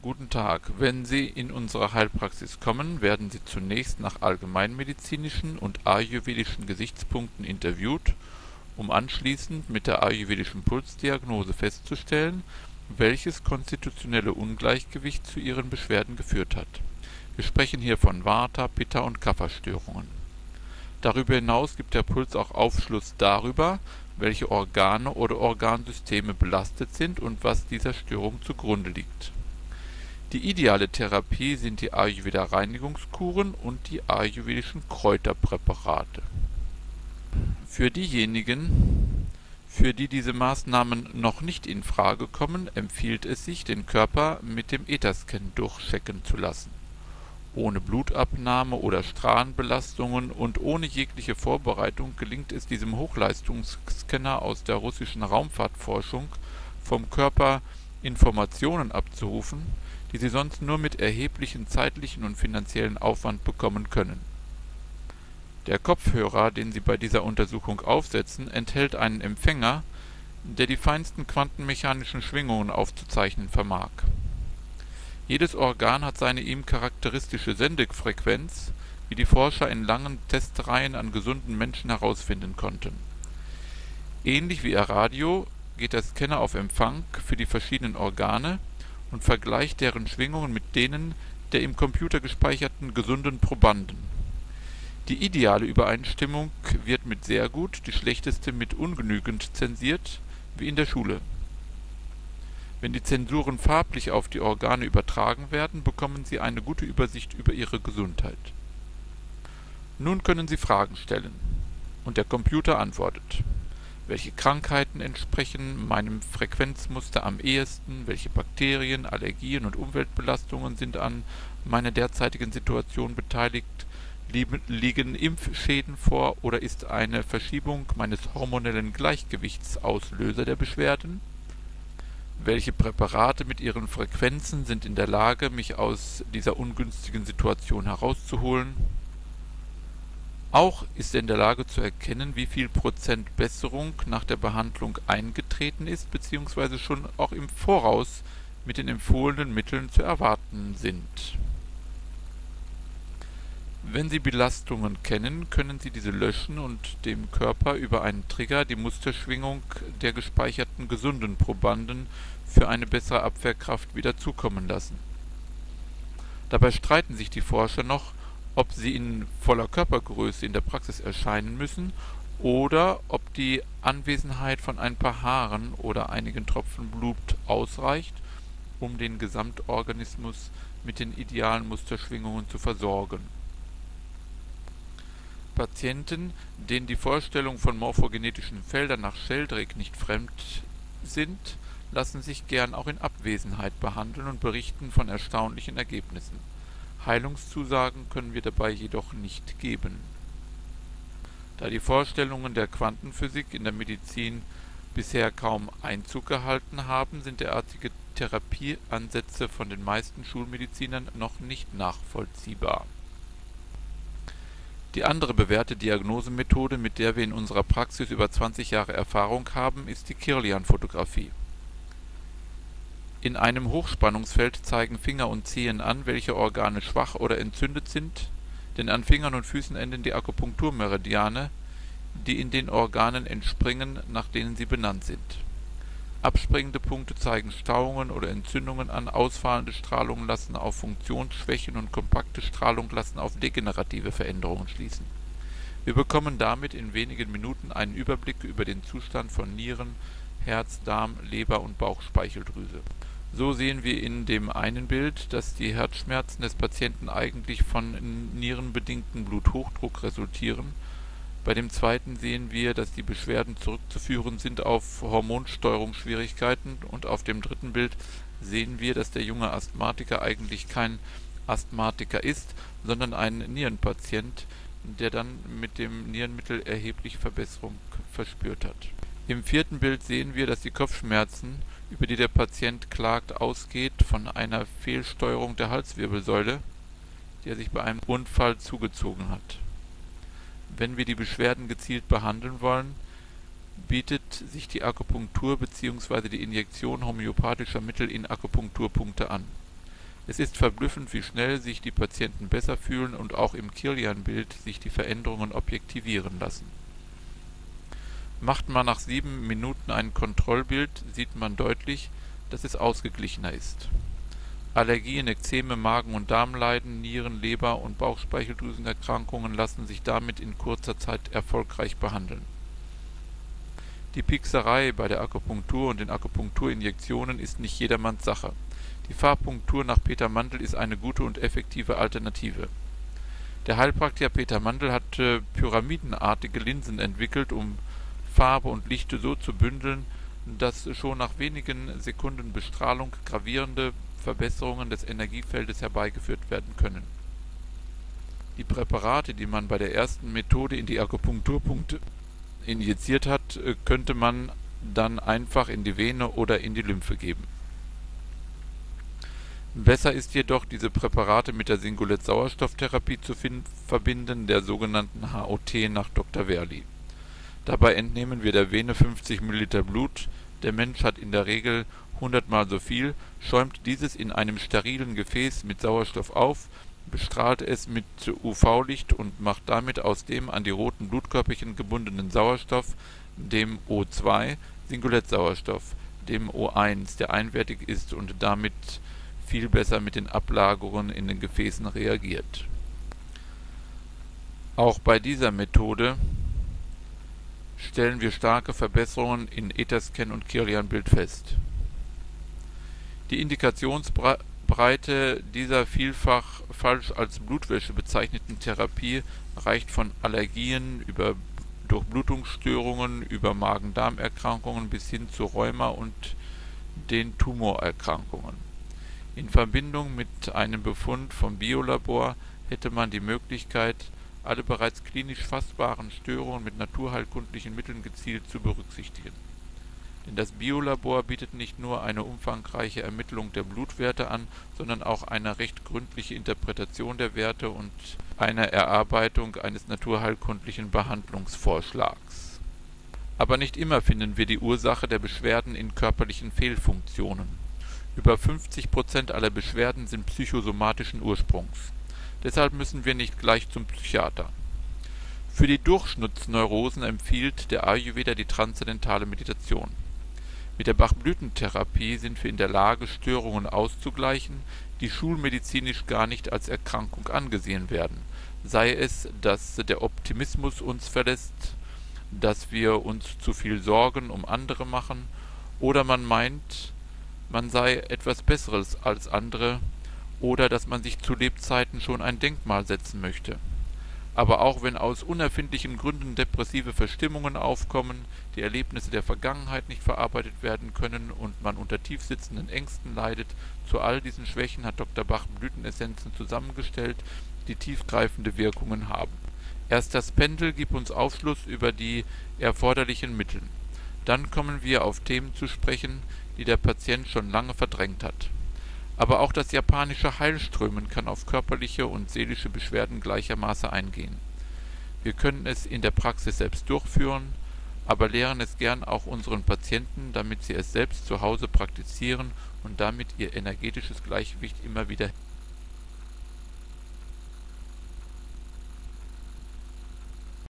Guten Tag. Wenn Sie in unsere Heilpraxis kommen, werden Sie zunächst nach allgemeinmedizinischen und ayurvedischen Gesichtspunkten interviewt, um anschließend mit der ayurvedischen Pulsdiagnose festzustellen, welches konstitutionelle Ungleichgewicht zu Ihren Beschwerden geführt hat. Wir sprechen hier von Vata, Pitta und Kapha-Störungen. Darüber hinaus gibt der Puls auch Aufschluss darüber, welche Organe oder Organsysteme belastet sind und was dieser Störung zugrunde liegt. Die ideale Therapie sind die Ayurveda-Reinigungskuren und die ayurvedischen Kräuterpräparate. Für diejenigen, für die diese Maßnahmen noch nicht in Frage kommen, empfiehlt es sich, den Körper mit dem ETHA-Scan durchchecken zu lassen. Ohne Blutabnahme oder Strahlenbelastungen und ohne jegliche Vorbereitung gelingt es diesem Hochleistungsscanner aus der russischen Raumfahrtforschung, vom Körper Informationen abzurufen, die Sie sonst nur mit erheblichem zeitlichen und finanziellen Aufwand bekommen können. Der Kopfhörer, den Sie bei dieser Untersuchung aufsetzen, enthält einen Empfänger, der die feinsten quantenmechanischen Schwingungen aufzuzeichnen vermag. Jedes Organ hat seine ihm charakteristische Sendefrequenz, wie die Forscher in langen Testreihen an gesunden Menschen herausfinden konnten. Ähnlich wie Ihr Radio geht der Scanner auf Empfang für die verschiedenen Organe und vergleicht deren Schwingungen mit denen der im Computer gespeicherten gesunden Probanden. Die ideale Übereinstimmung wird mit sehr gut, die schlechteste mit ungenügend zensiert, wie in der Schule. Wenn die Zensuren farblich auf die Organe übertragen werden, bekommen Sie eine gute Übersicht über Ihre Gesundheit. Nun können Sie Fragen stellen und der Computer antwortet. Welche Krankheiten entsprechen meinem Frequenzmuster am ehesten? Welche Bakterien, Allergien und Umweltbelastungen sind an meiner derzeitigen Situation beteiligt? Liegen Impfschäden vor oder ist eine Verschiebung meines hormonellen Gleichgewichts Auslöser der Beschwerden? Welche Präparate mit ihren Frequenzen sind in der Lage, mich aus dieser ungünstigen Situation herauszuholen? Auch ist er in der Lage zu erkennen, wie viel Prozent Besserung nach der Behandlung eingetreten ist bzw. schon auch im Voraus mit den empfohlenen Mitteln zu erwarten sind. Wenn Sie Belastungen kennen, können Sie diese löschen und dem Körper über einen Trigger die Musterschwingung der gespeicherten gesunden Probanden für eine bessere Abwehrkraft wieder zukommen lassen. Dabei streiten sich die Forscher noch, ob sie in voller Körpergröße in der Praxis erscheinen müssen oder ob die Anwesenheit von ein paar Haaren oder einigen Tropfen Blut ausreicht, um den Gesamtorganismus mit den idealen Musterschwingungen zu versorgen. Patienten, denen die Vorstellung von morphogenetischen Feldern nach Sheldrake nicht fremd sind, lassen sich gern auch in Abwesenheit behandeln und berichten von erstaunlichen Ergebnissen. Heilungszusagen können wir dabei jedoch nicht geben. Da die Vorstellungen der Quantenphysik in der Medizin bisher kaum Einzug gehalten haben, sind derartige Therapieansätze von den meisten Schulmedizinern noch nicht nachvollziehbar. Die andere bewährte Diagnosemethode, mit der wir in unserer Praxis über 20 Jahre Erfahrung haben, ist die Kirlian-Fotografie. In einem Hochspannungsfeld zeigen Finger und Zehen an, welche Organe schwach oder entzündet sind, denn an Fingern und Füßen enden die Akupunkturmeridiane, die in den Organen entspringen, nach denen sie benannt sind. Abspringende Punkte zeigen Stauungen oder Entzündungen an, ausfallende Strahlungen lassen auf Funktionsschwächen und kompakte Strahlung lassen auf degenerative Veränderungen schließen. Wir bekommen damit in wenigen Minuten einen Überblick über den Zustand von Nieren, Herz, Darm, Leber und Bauchspeicheldrüse. So sehen wir in dem einen Bild, dass die Herzschmerzen des Patienten eigentlich von nierenbedingtem Bluthochdruck resultieren. Bei dem zweiten sehen wir, dass die Beschwerden zurückzuführen sind auf Hormonsteuerungsschwierigkeiten, und auf dem dritten Bild sehen wir, dass der junge Asthmatiker eigentlich kein Asthmatiker ist, sondern ein Nierenpatient, der dann mit dem Nierenmittel erhebliche Verbesserung verspürt hat. Im vierten Bild sehen wir, dass die Kopfschmerzen, über die der Patient klagt, ausgeht von einer Fehlsteuerung der Halswirbelsäule, die er sich bei einem Unfall zugezogen hat. Wenn wir die Beschwerden gezielt behandeln wollen, bietet sich die Akupunktur bzw. die Injektion homöopathischer Mittel in Akupunkturpunkte an. Es ist verblüffend, wie schnell sich die Patienten besser fühlen und auch im Kirlian-Bild sich die Veränderungen objektivieren lassen. Macht man nach 7 Minuten ein Kontrollbild, sieht man deutlich, dass es ausgeglichener ist. Allergien, Ekzeme, Magen- und Darmleiden, Nieren-, Leber- und Bauchspeicheldrüsenerkrankungen lassen sich damit in kurzer Zeit erfolgreich behandeln. Die Piekserei bei der Akupunktur und den Akupunkturinjektionen ist nicht jedermanns Sache. Die Farbpunktur nach Peter Mandl ist eine gute und effektive Alternative. Der Heilpraktiker Peter Mandl hat pyramidenartige Linsen entwickelt, um Farbe und Licht so zu bündeln, dass schon nach wenigen Sekunden Bestrahlung gravierende Verbesserungen des Energiefeldes herbeigeführt werden können. Die Präparate, die man bei der ersten Methode in die Akupunkturpunkte injiziert hat, könnte man dann einfach in die Vene oder in die Lymphe geben. Besser ist jedoch, diese Präparate mit der Singulett-Sauerstofftherapie zu verbinden, der sogenannten HOT nach Dr. Werli. Dabei entnehmen wir der Vene 50 ml Blut, der Mensch hat in der Regel 100-mal so viel, schäumt dieses in einem sterilen Gefäß mit Sauerstoff auf, bestrahlt es mit UV-Licht und macht damit aus dem an die roten Blutkörperchen gebundenen Sauerstoff, dem O2, Singulett-Sauerstoff, dem O1, der einwertig ist und damit viel besser mit den Ablagerungen in den Gefäßen reagiert. Auch bei dieser Methode stellen wir starke Verbesserungen in Etherscan und Kirlian-Bild fest. Die Indikationsbreite dieser vielfach falsch als Blutwäsche bezeichneten Therapie reicht von Allergien über Durchblutungsstörungen, über Magen-Darm-Erkrankungen bis hin zu Rheuma und den Tumorerkrankungen. In Verbindung mit einem Befund vom Biolabor hätte man die Möglichkeit, alle bereits klinisch fassbaren Störungen mit naturheilkundlichen Mitteln gezielt zu berücksichtigen. Denn das Biolabor bietet nicht nur eine umfangreiche Ermittlung der Blutwerte an, sondern auch eine recht gründliche Interpretation der Werte und eine Erarbeitung eines naturheilkundlichen Behandlungsvorschlags. Aber nicht immer finden wir die Ursache der Beschwerden in körperlichen Fehlfunktionen. Über 50% aller Beschwerden sind psychosomatischen Ursprungs. Deshalb müssen wir nicht gleich zum Psychiater. Für die Durchschnittsneurosen empfiehlt der Ayurveda die transzendentale Meditation. Mit der Bachblütentherapie sind wir in der Lage, Störungen auszugleichen, die schulmedizinisch gar nicht als Erkrankung angesehen werden. Sei es, dass der Optimismus uns verlässt, dass wir uns zu viel Sorgen um andere machen, oder man meint, man sei etwas Besseres als andere, oder dass man sich zu Lebzeiten schon ein Denkmal setzen möchte. Aber auch wenn aus unerfindlichen Gründen depressive Verstimmungen aufkommen, die Erlebnisse der Vergangenheit nicht verarbeitet werden können und man unter tiefsitzenden Ängsten leidet, zu all diesen Schwächen hat Dr. Bach Blütenessenzen zusammengestellt, die tiefgreifende Wirkungen haben. Erst das Pendel gibt uns Aufschluss über die erforderlichen Mittel. Dann kommen wir auf Themen zu sprechen, die der Patient schon lange verdrängt hat. Aber auch das japanische Heilströmen kann auf körperliche und seelische Beschwerden gleichermaßen eingehen. Wir können es in der Praxis selbst durchführen, aber lehren es gern auch unseren Patienten, damit sie es selbst zu Hause praktizieren und damit ihr energetisches Gleichgewicht immer wieder